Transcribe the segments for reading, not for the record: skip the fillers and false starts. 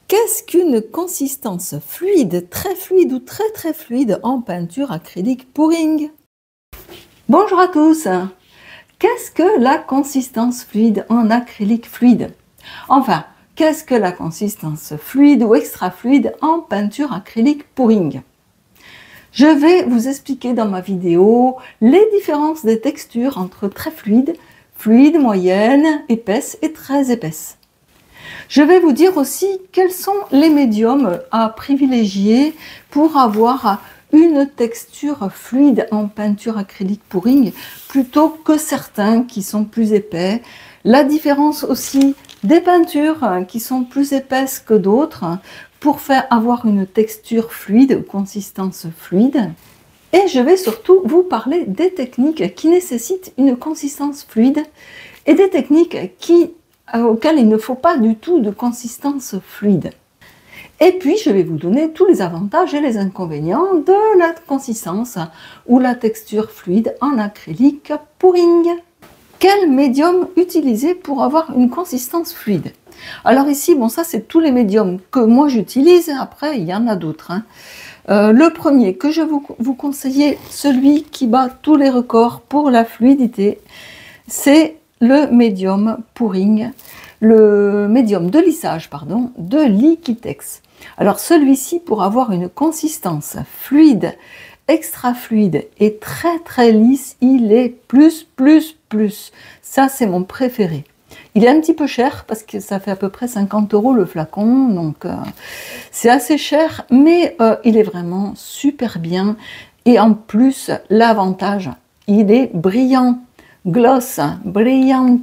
Qu'est-ce qu'une consistance fluide, très fluide ou très très fluide en peinture acrylique pouring? Bonjour à tous! Qu'est-ce que la consistance fluide en acrylique fluide? Enfin, qu'est-ce que la consistance fluide ou extra fluide en peinture acrylique pouring? Je vais vous expliquer dans ma vidéo les différences des textures entre très fluide, fluide, moyenne, épaisse et très épaisse. Je vais vous dire aussi quels sont les médiums à privilégier pour avoir une texture fluide en peinture acrylique pouring plutôt que certains qui sont plus épais. La différence aussi des peintures qui sont plus épaisses que d'autres pour faire avoir une texture fluide, consistance fluide. Et je vais surtout vous parler des techniques qui nécessitent une consistance fluide et des techniques auxquelles il ne faut pas du tout de consistance fluide. Et puis, je vais vous donner tous les avantages et les inconvénients de la consistance ou la texture fluide en acrylique pouring. Quel médium utiliser pour avoir une consistance fluide? Alors ici, bon, ça c'est tous les médiums que moi j'utilise, après il y en a d'autres. Le premier que je vous conseille, celui qui bat tous les records pour la fluidité, c'est le médium pouring, le médium de lissage, pardon, de Liquitex. Alors celui-ci, pour avoir une consistance fluide, extra fluide et très très lisse, il est plus. Ça, c'est mon préféré. Il est un petit peu cher parce que ça fait à peu près 50 € le flacon, donc c'est assez cher, mais il est vraiment super bien. Et en plus, l'avantage, il est brillant. Gloss, brillante.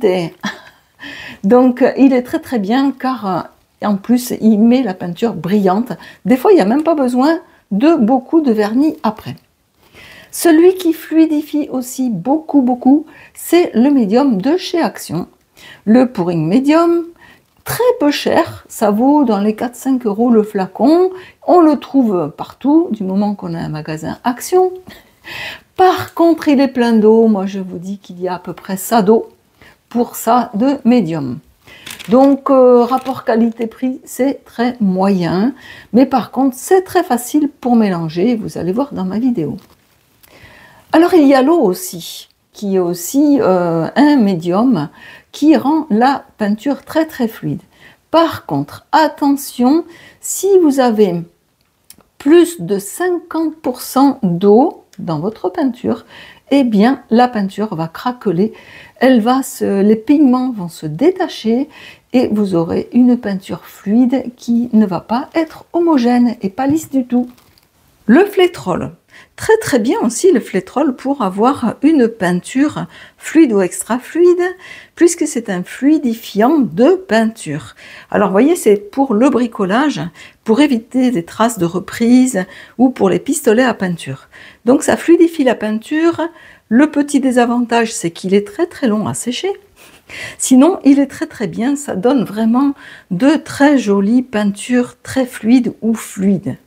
Donc il est très très bien car en plus il met la peinture brillante. Des fois il n'y a même pas besoin de beaucoup de vernis après. Celui qui fluidifie aussi beaucoup, c'est le médium de chez Action. Le pouring médium, très peu cher, ça vaut dans les 4-5 € le flacon. On le trouve partout du moment qu'on a un magasin Action. Par contre, il est plein d'eau. Moi, je vous dis qu'il y a à peu près ça d'eau pour ça de médium. Donc, rapport qualité-prix, c'est très moyen. Mais par contre, c'est très facile pour mélanger. Vous allez voir dans ma vidéo. Alors, il y a l'eau aussi, qui est aussi un médium qui rend la peinture très très fluide. Par contre, attention, si vous avez plus de 50% d'eau dans votre peinture, eh bien la peinture va craqueler, les pigments vont se détacher et vous aurez une peinture fluide qui ne va pas être homogène et pas lisse du tout. Le flétrol, très très bien aussi le flétrol pour avoir une peinture fluide ou extra fluide, puisque c'est un fluidifiant de peinture. Alors vous voyez, c'est pour le bricolage, pour éviter des traces de reprise ou pour les pistolets à peinture. Donc ça fluidifie la peinture. Le petit désavantage, c'est qu'il est très très long à sécher. Sinon, il est très très bien, ça donne vraiment de très jolies peintures très fluides ou fluides.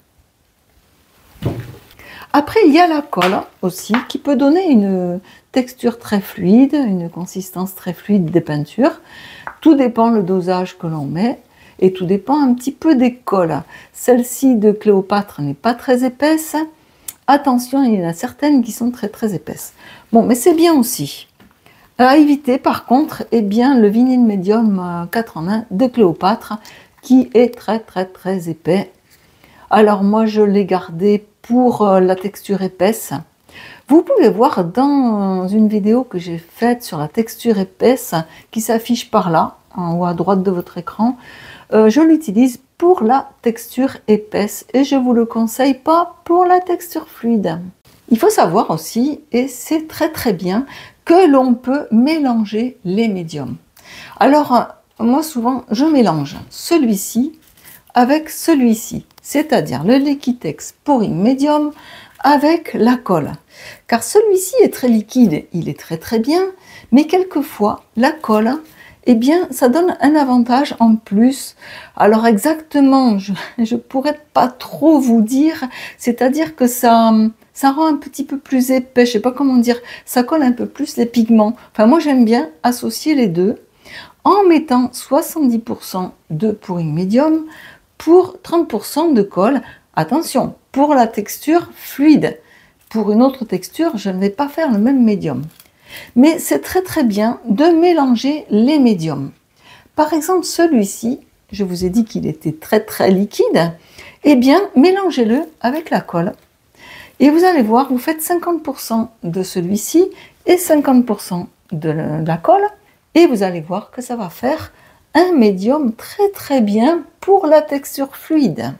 Après, il y a la colle aussi, qui peut donner une texture très fluide, une consistance très fluide des peintures. Tout dépend le dosage que l'on met et tout dépend un petit peu des colles. Celle-ci de Cléopâtre n'est pas très épaisse. Attention, il y en a certaines qui sont très très épaisses. Bon, mais c'est bien aussi. À éviter par contre, eh bien, le vinyle médium 4 en 1 de Cléopâtre qui est très épais. Alors moi, je l'ai gardé pour la texture épaisse. Vous pouvez voir dans une vidéo que j'ai faite sur la texture épaisse qui s'affiche par là, en haut à droite de votre écran. Je l'utilise pour la texture épaisse et je vous le conseille pas pour la texture fluide. Il faut savoir aussi, et c'est très très bien, que l'on peut mélanger les médiums. Alors moi souvent je mélange celui-ci avec celui-ci, c'est-à-dire le Liquitex pouring médium avec la colle. Car celui-ci est très liquide, il est très très bien, mais quelquefois la colle, eh bien ça donne un avantage en plus. Alors exactement, je ne pourrais pas trop vous dire, c'est-à-dire que ça rend un petit peu plus épais, je ne sais pas comment dire, ça colle un peu plus les pigments. Enfin moi j'aime bien associer les deux en mettant 70% de pouring médium pour 30% de colle. Attention, pour la texture fluide. Pour une autre texture, je ne vais pas faire le même médium. Mais c'est très très bien de mélanger les médiums. Par exemple, celui-ci, je vous ai dit qu'il était très très liquide. Eh bien, mélangez-le avec la colle. Et vous allez voir, vous faites 50% de celui-ci et 50% de la colle. Et vous allez voir que ça va faire un médium très très bien pour la texture fluide.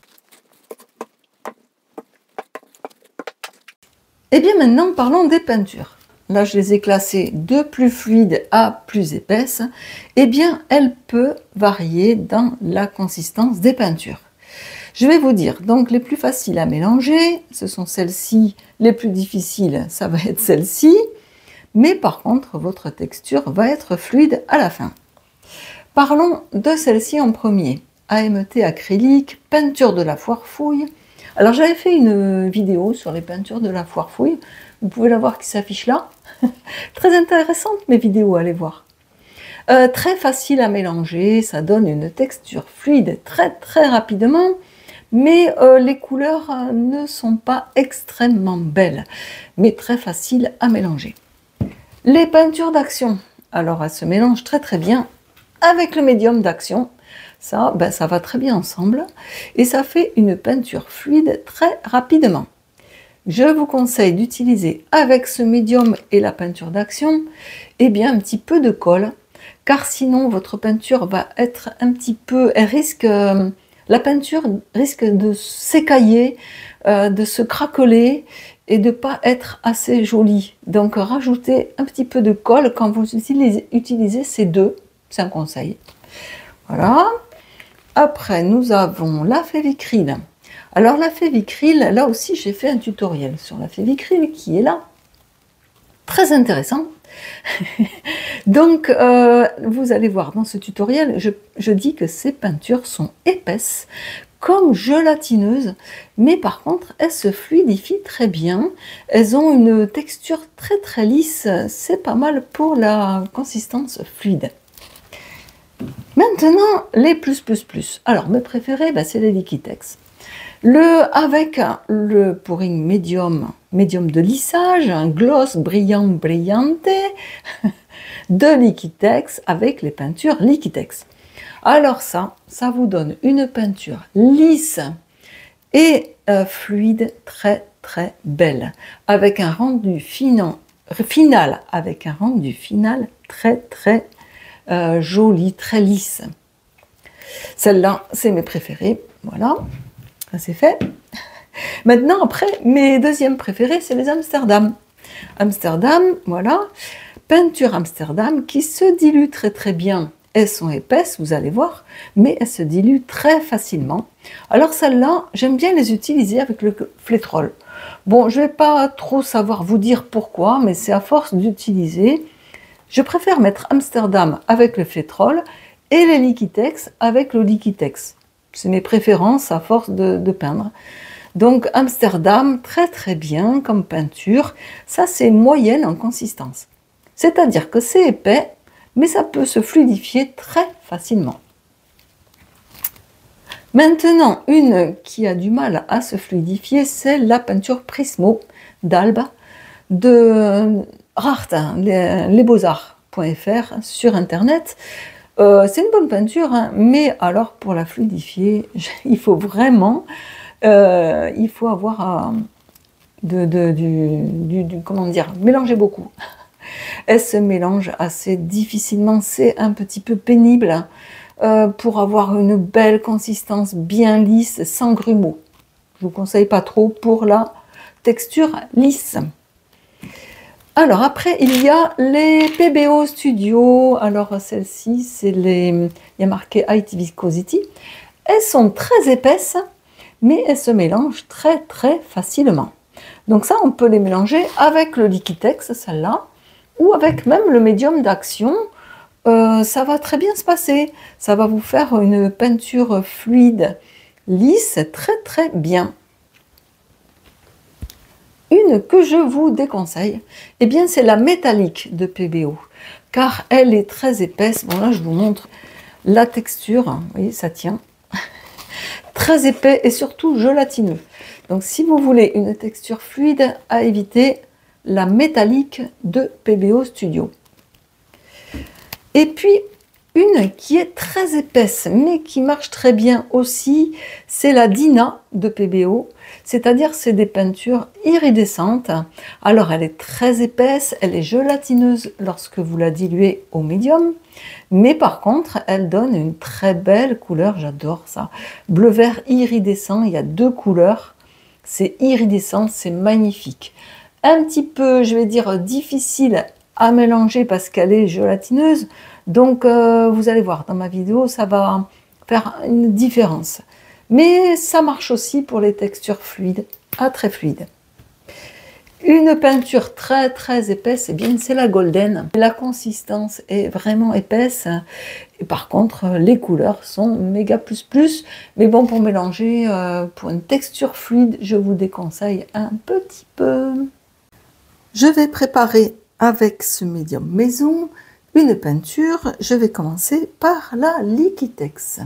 Et bien maintenant, parlons des peintures. Là, je les ai classées de plus fluide à plus épaisse. Eh bien, elle peut varier dans la consistance des peintures. Je vais vous dire, donc les plus faciles à mélanger, ce sont celles-ci, les plus difficiles, ça va être celles-ci, mais par contre, votre texture va être fluide à la fin. Parlons de celle-ci en premier, AMT acrylique, peinture de la foire fouille. Alors j'avais fait une vidéo sur les peintures de la foire fouille, vous pouvez la voir qui s'affiche là. Très intéressante mes vidéos, allez voir. Très facile à mélanger, ça donne une texture fluide très très rapidement. Mais les couleurs ne sont pas extrêmement belles, mais très faciles à mélanger. Les peintures d'action, alors elles se mélangent très très bien avec le médium d'action. Ça, ça va très bien ensemble et ça fait une peinture fluide très rapidement. Je vous conseille d'utiliser avec ce médium et la peinture d'action, eh bien un petit peu de colle, car sinon votre peinture va être un petit peu, la peinture risque de s'écailler, de se craqueler et de ne pas être assez jolie. Donc rajoutez un petit peu de colle quand vous utilisez ces deux, c'est un conseil. Voilà. Après, nous avons la Févicryl. Alors la Févicryl, là aussi j'ai fait un tutoriel sur la Févicryl qui est là. Très intéressant. Donc, vous allez voir dans ce tutoriel, je dis que ces peintures sont épaisses, comme gélatineuses, mais par contre, elles se fluidifient très bien. Elles ont une texture très très lisse, c'est pas mal pour la consistance fluide. Maintenant, les plus. Alors, mes préférés, c'est les Liquitex. Avec le pouring médium de lissage, un gloss brillant brillante de Liquitex avec les peintures Liquitex. Alors ça vous donne une peinture lisse et fluide très très belle, avec un rendu final très très joli, très lisse. Celle-là, c'est mes préférées. Voilà. Ça c'est fait. Maintenant, après, mes deuxièmes préférés, c'est les Amsterdam. Amsterdam, voilà. Peinture Amsterdam qui se dilue très très bien. Elles sont épaisses, vous allez voir, mais elles se diluent très facilement. Alors celles-là, j'aime bien les utiliser avec le flétrol. Bon, je ne vais pas trop savoir vous dire pourquoi, mais c'est à force d'utiliser. Je préfère mettre Amsterdam avec le flétrol et les Liquitex avec le Liquitex. C'est mes préférences à force de peindre. Donc Amsterdam, très très bien comme peinture. Ça, c'est moyenne en consistance. C'est-à-dire que c'est épais, mais ça peut se fluidifier très facilement. Maintenant, une qui a du mal à se fluidifier, c'est la peinture Prismo d'Alba de Rart, lesbeaux-arts.fr sur Internet. C'est une bonne peinture, hein, mais alors pour la fluidifier, il faut vraiment, il faut avoir comment dire, mélanger beaucoup. Elle se mélange assez difficilement, c'est un petit peu pénible pour avoir une belle consistance bien lisse, sans grumeaux. Je vous conseille pas trop pour la texture lisse. Alors après, il y a les PBO Studio. Alors celles-ci, c'est il y a marqué High Viscosity. Elles sont très épaisses, mais elles se mélangent très très facilement. Donc ça, on peut les mélanger avec le Liquitex, celle-là, ou avec même le médium d'action. Ça va très bien se passer. Ça va vous faire une peinture fluide, lisse, très très bien. Une que je vous déconseille, eh bien c'est la métallique de PBO, car elle est très épaisse. Bon là je vous montre la texture, vous voyez ça tient. très épais et surtout gelatineux. Donc si vous voulez une texture fluide, à éviter la métallique de PBO Studio. Et puis une qui est très épaisse mais qui marche très bien aussi, c'est la Dina de PBO, c'est-à-dire c'est des peintures iridescentes. Alors elle est très épaisse, elle est gelatineuse lorsque vous la diluez au médium, mais par contre elle donne une très belle couleur, j'adore ça. Bleu vert iridescent, il y a deux couleurs, c'est iridescent, c'est magnifique. Un petit peu, je vais dire, difficile à mélanger parce qu'elle est gelatineuse. Donc, vous allez voir, dans ma vidéo, ça va faire une différence. Mais ça marche aussi pour les textures fluides, à très fluides. Une peinture très très épaisse, eh bien c'est la Golden. La consistance est vraiment épaisse. Et par contre, les couleurs sont méga plus plus. Mais bon, pour mélanger, pour une texture fluide, je vous déconseille un petit peu. Je vais préparer avec ce médium maison une peinture. Je vais commencer par la Liquitex.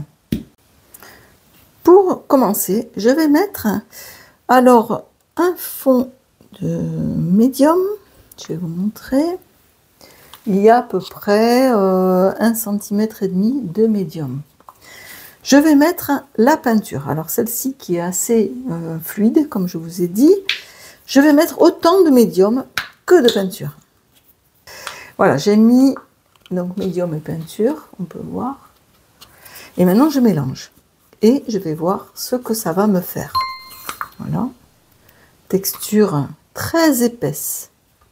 Pour commencer, je vais mettre alors un fond de médium. Je vais vous montrer. Il y a à peu près 1,5 cm de médium. Je vais mettre la peinture. Alors celle-ci qui est assez fluide, comme je vous ai dit. Je vais mettre autant de médium que de peinture. Voilà, j'ai mis donc médium et peinture, on peut voir. Et maintenant, je mélange. Et je vais voir ce que ça va me faire. Voilà. Texture très épaisse.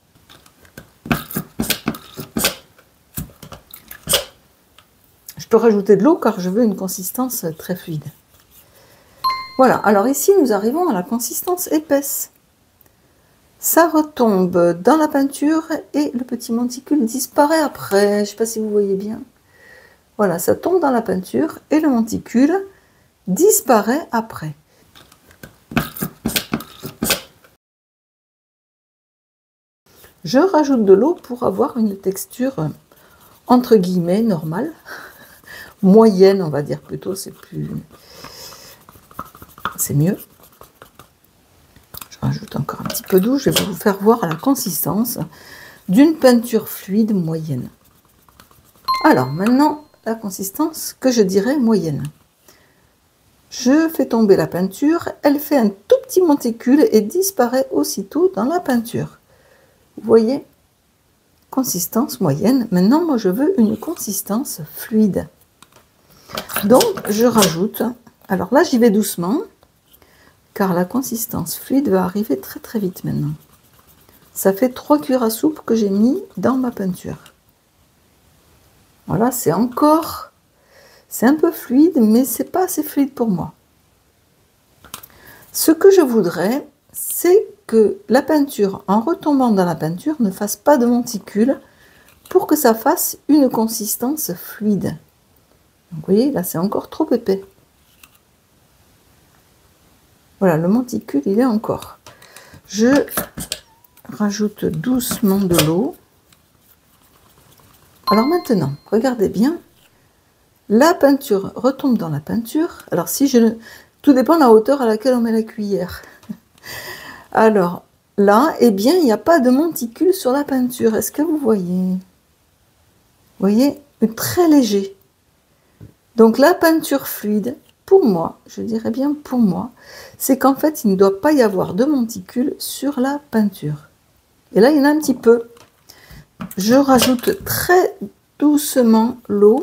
Je peux rajouter de l'eau car je veux une consistance très fluide. Voilà, alors ici, nous arrivons à la consistance épaisse. Ça retombe dans la peinture et le petit monticule disparaît après. Je ne sais pas si vous voyez bien. Voilà, ça tombe dans la peinture et le monticule disparaît après. Je rajoute de l'eau pour avoir une texture entre guillemets normale, moyenne on va dire plutôt, c'est mieux. Je rajoute encore un petit peu d'eau, je vais vous faire voir la consistance d'une peinture fluide moyenne. Alors maintenant, la consistance que je dirais moyenne. Je fais tomber la peinture, elle fait un tout petit monticule et disparaît aussitôt dans la peinture. Vous voyez? Consistance moyenne. Maintenant, moi, je veux une consistance fluide. Donc, je rajoute. Alors là, j'y vais doucement, car la consistance fluide va arriver très très vite maintenant. Ça fait 3 cuillères à soupe que j'ai mis dans ma peinture. Voilà, c'est un peu fluide, mais c'est pas assez fluide pour moi. Ce que je voudrais, c'est que la peinture, en retombant dans la peinture, ne fasse pas de monticule pour que ça fasse une consistance fluide. Donc, vous voyez, là, c'est encore trop épais. Voilà, le monticule, il est encore. Je rajoute doucement de l'eau. Alors maintenant, regardez bien. La peinture retombe dans la peinture. Alors, tout dépend de la hauteur à laquelle on met la cuillère. Alors, là, eh bien, il n'y a pas de monticule sur la peinture. Est-ce que vous voyez? Vous voyez, très léger. Donc, la peinture fluide, pour moi, je dirais bien pour moi, c'est qu'en fait, il ne doit pas y avoir de monticule sur la peinture. Et là, il y en a un petit peu. Je rajoute très doucement l'eau,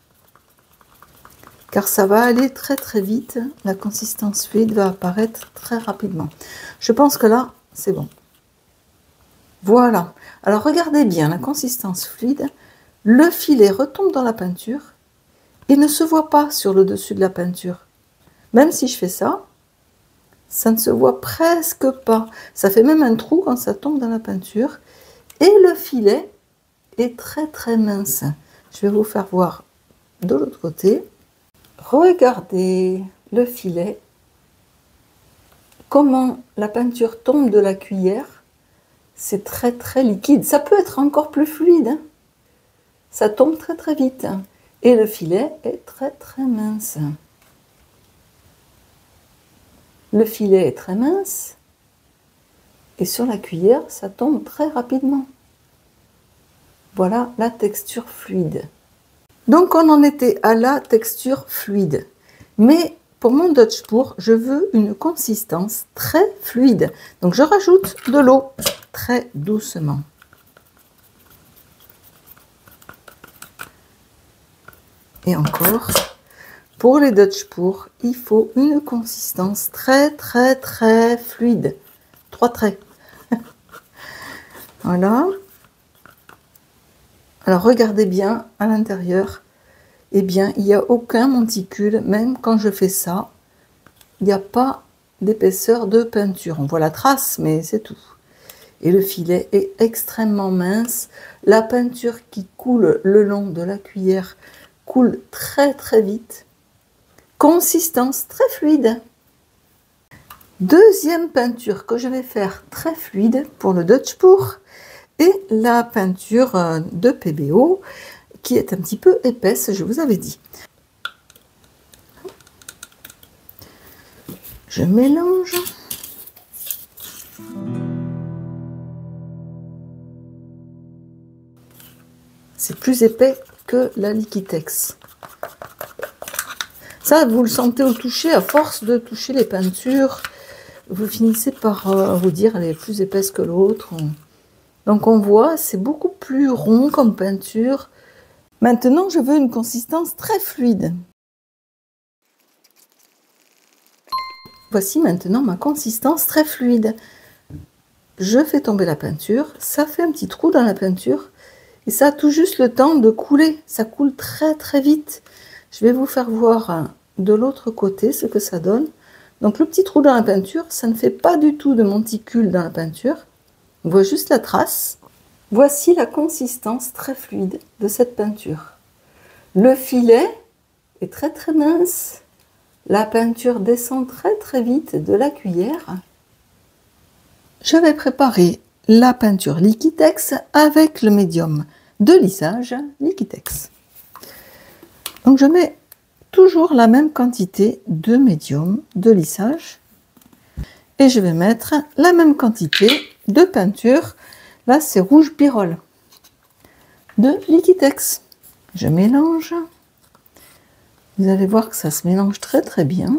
car ça va aller très très vite. La consistance fluide va apparaître très rapidement. Je pense que là, c'est bon. Voilà. Alors, regardez bien la consistance fluide. Le filet retombe dans la peinture et ne se voit pas sur le dessus de la peinture. Même si je fais ça, ça ne se voit presque pas. Ça fait même un trou quand ça tombe dans la peinture. Et le filet est très très mince. Je vais vous faire voir de l'autre côté. Regardez le filet. Comment la peinture tombe de la cuillère. C'est très très liquide. Ça peut être encore plus fluide. Hein. Ça tombe très très vite. Et le filet est très très mince. Le filet est très mince et sur la cuillère, ça tombe très rapidement. Voilà la texture fluide. Donc on en était à la texture fluide. Mais pour mon Dutch pour, je veux une consistance très fluide. Donc je rajoute de l'eau très doucement. Et encore, pour les Dutch pour, il faut une consistance très fluide. 3 traits. Voilà. Alors regardez bien à l'intérieur. Eh bien, il n'y a aucun monticule, même quand je fais ça. Il n'y a pas d'épaisseur de peinture. On voit la trace, mais c'est tout. Et le filet est extrêmement mince. La peinture qui coule le long de la cuillère coule très vite. Consistance très fluide. Deuxième peinture que je vais faire très fluide pour le Dutch pour et la peinture de PBO qui est un petit peu épaisse, je vous avais dit. Je mélange. C'est plus épais que la Liquitex. Ça, vous le sentez au toucher, à force de toucher les peintures, vous finissez par vous dire elle est plus épaisse que l'autre. Donc on voit, c'est beaucoup plus rond comme peinture. Maintenant, je veux une consistance très fluide. Voici maintenant ma consistance très fluide. Je fais tomber la peinture, ça fait un petit trou dans la peinture et ça a tout juste le temps de couler. Ça coule très vite. Je vais vous faire voir de l'autre côté ce que ça donne. Donc le petit trou dans la peinture, ça ne fait pas du tout de monticule dans la peinture. On voit juste la trace. Voici la consistance très fluide de cette peinture. Le filet est très mince. La peinture descend très vite de la cuillère. Je vais préparer la peinture Liquitex avec le médium de lissage Liquitex. Donc je mets toujours la même quantité de médium de lissage et je vais mettre la même quantité de peinture. Là c'est rouge pyrrole de Liquitex. Je mélange. Vous allez voir que ça se mélange très bien.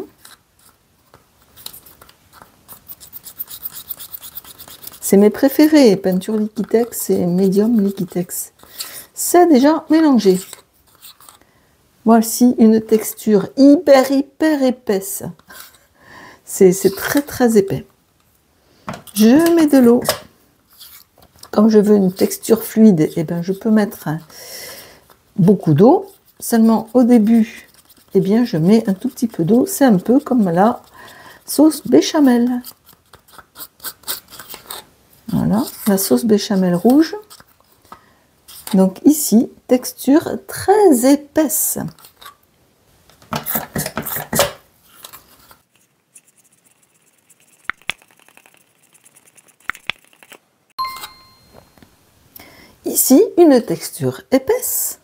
C'est mes préférés, peinture Liquitex et médium Liquitex. C'est déjà mélangé. Voici une texture hyper épaisse. C'est très épais. Je mets de l'eau. Comme je veux une texture fluide, eh bien, je peux mettre beaucoup d'eau. Seulement au début, eh bien, je mets un tout petit peu d'eau. C'est un peu comme la sauce béchamel. Voilà, la sauce béchamel rouge. Donc ici, texture très épaisse. Ici, une texture épaisse.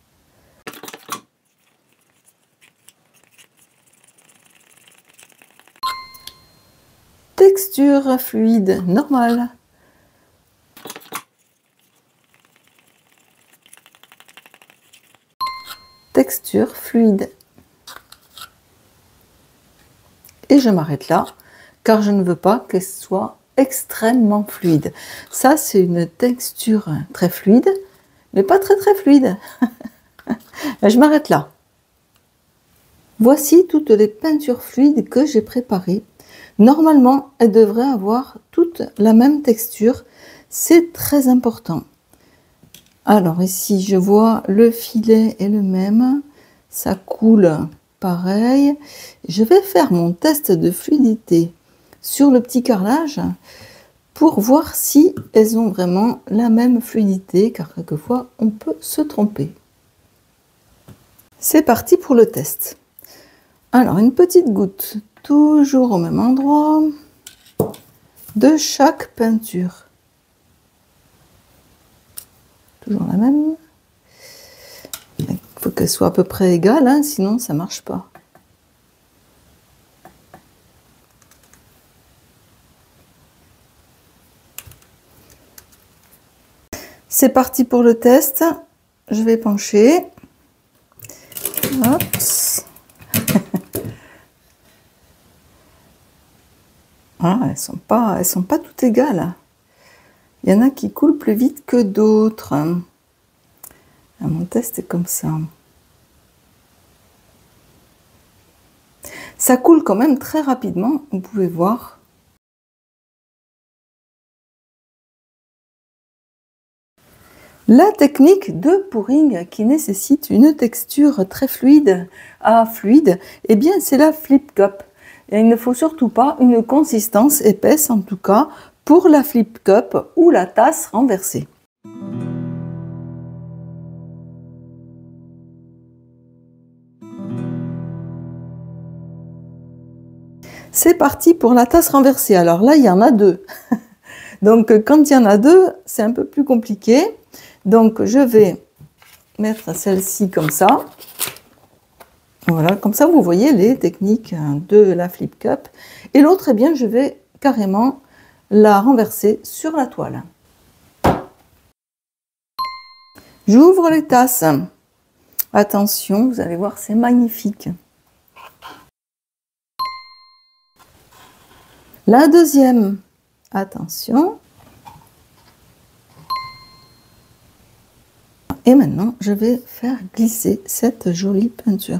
Texture fluide normale. Texture fluide. Et je m'arrête là, car je ne veux pas qu'elle soit extrêmement fluide. Ça, c'est une texture très fluide, mais pas très fluide. Je m'arrête là. Voici toutes les peintures fluides que j'ai préparées. Normalement, elles devraient avoir toutes la même texture. C'est très important. Alors ici, je vois le filet est le même. Ça coule pareil. Je vais faire mon test de fluidité sur le petit carrelage pour voir si elles ont vraiment la même fluidité, car quelquefois, on peut se tromper. C'est parti pour le test. Alors, une petite goutte, toujours au même endroit, de chaque peinture. Toujours la même. Il faut qu'elle soit à peu près égale, hein, sinon ça ne marche pas. C'est parti pour le test. Je vais pencher. Hop. Ah, elles sont pas toutes égales. Il y en a qui coulent plus vite que d'autres. Mon test est comme ça. Ça coule quand même très rapidement, vous pouvez voir. La technique de pouring qui nécessite une texture très fluide à fluide, eh bien c'est la flip cup. Et il ne faut surtout pas une consistance épaisse, en tout cas pour la flip cup ou la tasse renversée. C'est parti pour la tasse renversée. Alors là, il y en a deux. Donc quand il y en a deux, c'est un peu plus compliqué. Donc je vais mettre celle-ci comme ça. Voilà, comme ça vous voyez les techniques de la flip cup. Et l'autre, eh bien, je vais carrément la renverser sur la toile. J'ouvre les tasses. Attention, vous allez voir, c'est magnifique. La deuxième, attention. Et maintenant, je vais faire glisser cette jolie peinture.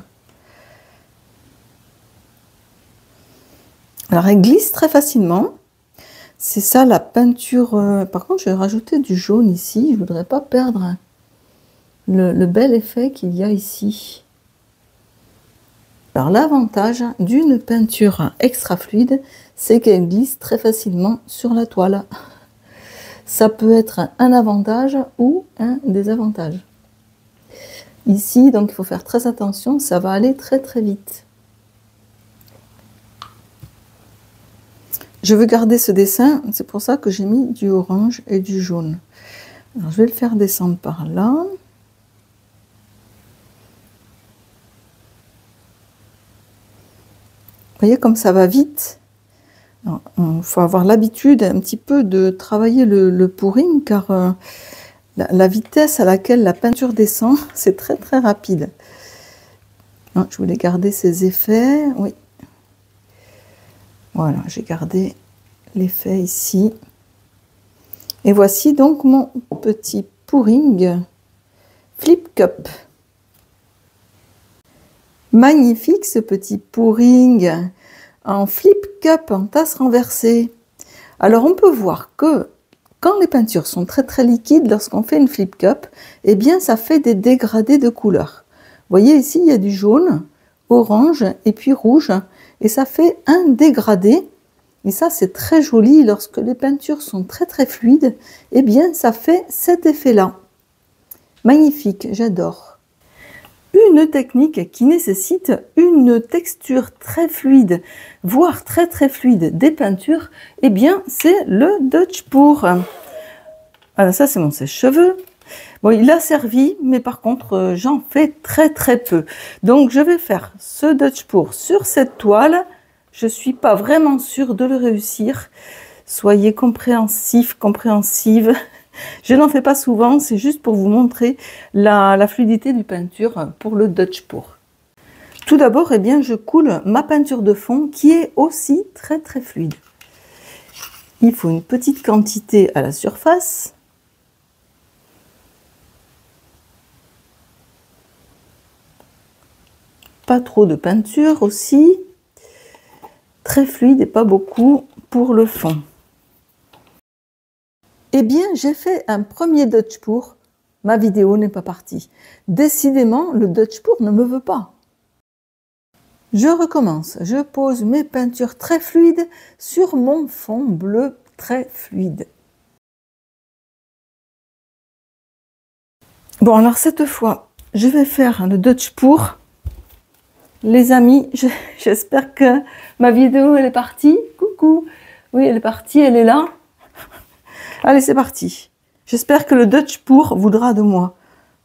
Alors, elle glisse très facilement. C'est ça la peinture. Par contre, je vais rajouter du jaune ici. Je ne voudrais pas perdre le bel effet qu'il y a ici. Alors, l'avantage d'une peinture extra fluide, c'est qu'elle glisse très facilement sur la toile. Ça peut être un avantage ou un désavantage. Ici, donc, il faut faire très attention, ça va aller très très vite. Je veux garder ce dessin, c'est pour ça que j'ai mis du orange et du jaune. Alors, je vais le faire descendre par là. Vous voyez comme ça va vite. Il faut avoir l'habitude un petit peu de travailler le pouring, car la vitesse à laquelle la peinture descend, c'est très très rapide. Je voulais garder ces effets, oui. Voilà, j'ai gardé l'effet ici. Et voici donc mon petit pouring flip cup. Magnifique ce petit pouring en flip cup, en tasse renversée. Alors on peut voir que quand les peintures sont très très liquides, lorsqu'on fait une flip cup, eh bien ça fait des dégradés de couleurs. Vous voyez ici, il y a du jaune, orange et puis rouge. Et ça fait un dégradé. Et ça, c'est très joli. Lorsque les peintures sont très très fluides, eh bien ça fait cet effet-là. Magnifique, j'adore. Une technique qui nécessite une texture très fluide, voire très très fluide des peintures, eh bien c'est le Dutch pour. Alors ça, c'est mon sèche-cheveux. Bon, il a servi, mais par contre, j'en fais très très peu. Donc, je vais faire ce Dutch pour sur cette toile. Je ne suis pas vraiment sûre de le réussir. Soyez compréhensifs, compréhensives. Je n'en fais pas souvent, c'est juste pour vous montrer la fluidité du peinture pour le Dutch pour. Tout d'abord, eh bien, je coule ma peinture de fond qui est aussi très très fluide. Il faut une petite quantité à la surface. Pas trop de peinture aussi. Très fluide et pas beaucoup pour le fond. Eh bien, j'ai fait un premier Dutch pour. Ma vidéo n'est pas partie. Décidément, le Dutch pour ne me veut pas. Je recommence. Je pose mes peintures très fluides sur mon fond bleu très fluide. Bon, alors cette fois, je vais faire le Dutch pour. Les amis, j'espère que ma vidéo elle est partie. Coucou. Oui, elle est partie, elle est là. Allez, c'est parti. J'espère que le Dutch pour voudra de moi.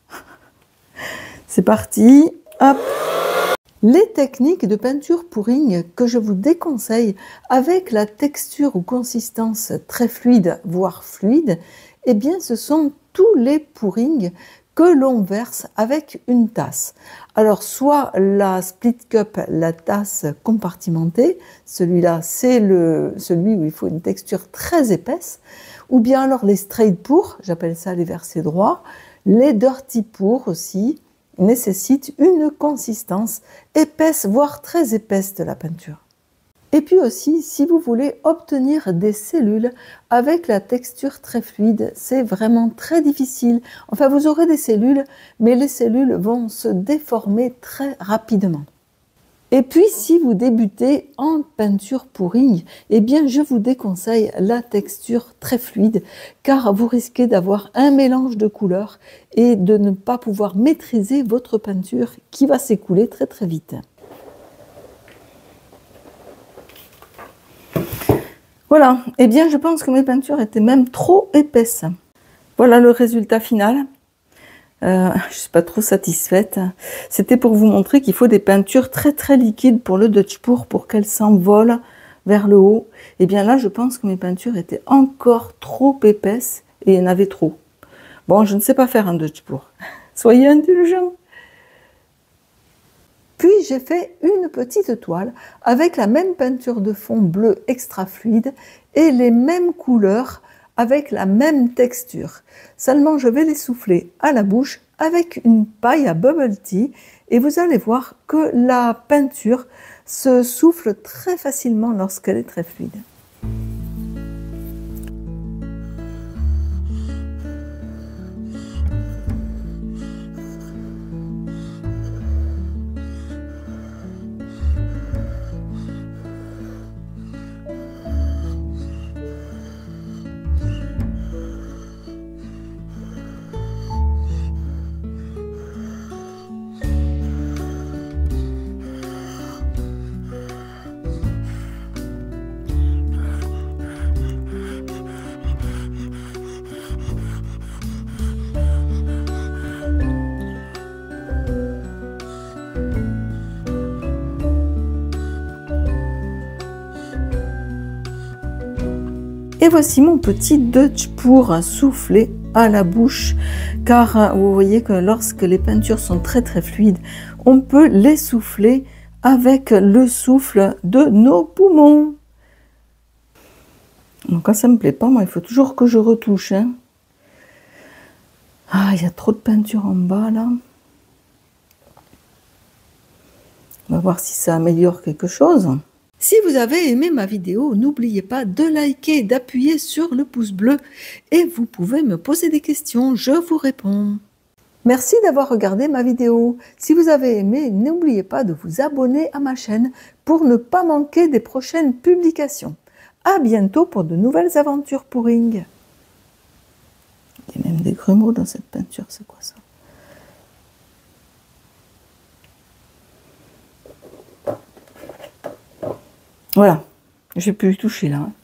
C'est parti. Hop. Les techniques de peinture pouring que je vous déconseille avec la texture ou consistance très fluide, voire fluide, eh bien ce sont tous les pourrings que l'on verse avec une tasse. Alors, soit la split cup, la tasse compartimentée, celui-là, c'est celui où il faut une texture très épaisse, ou bien alors les straight pour, j'appelle ça les versets droits, les dirty pour aussi, nécessitent une consistance épaisse, voire très épaisse de la peinture. Et puis aussi, si vous voulez obtenir des cellules avec la texture très fluide, c'est vraiment très difficile. Enfin, vous aurez des cellules, mais les cellules vont se déformer très rapidement. Et puis, si vous débutez en peinture pourring, eh bien, je vous déconseille la texture très fluide, car vous risquez d'avoir un mélange de couleurs et de ne pas pouvoir maîtriser votre peinture qui va s'écouler très très vite. Voilà, eh bien je pense que mes peintures étaient même trop épaisses. Voilà le résultat final. Je ne suis pas trop satisfaite. C'était pour vous montrer qu'il faut des peintures très très liquides pour le Dutch pour qu'elles s'envolent vers le haut. Et bien là, je pense que mes peintures étaient encore trop épaisses et il y en avait trop. Bon, je ne sais pas faire un Dutch pour. Soyez indulgents. Puis j'ai fait une petite toile avec la même peinture de fond bleu extra fluide et les mêmes couleurs avec la même texture. Seulement je vais les souffler à la bouche avec une paille à bubble tea et vous allez voir que la peinture se souffle très facilement lorsqu'elle est très fluide. Et voici mon petit Dutch pour souffler à la bouche, car vous voyez que lorsque les peintures sont très très fluides, on peut les souffler avec le souffle de nos poumons. Donc quand ça me plaît pas, moi il faut toujours que je retouche. Hein. Ah, il y a trop de peinture en bas là. On va voir si ça améliore quelque chose. Si vous avez aimé ma vidéo, n'oubliez pas de liker, d'appuyer sur le pouce bleu et vous pouvez me poser des questions, je vous réponds. Merci d'avoir regardé ma vidéo. Si vous avez aimé, n'oubliez pas de vous abonner à ma chaîne pour ne pas manquer des prochaines publications. À bientôt pour de nouvelles aventures pourring. Il y a même des grumeaux dans cette peinture, c'est quoi ça? Voilà, j'ai pu y toucher là.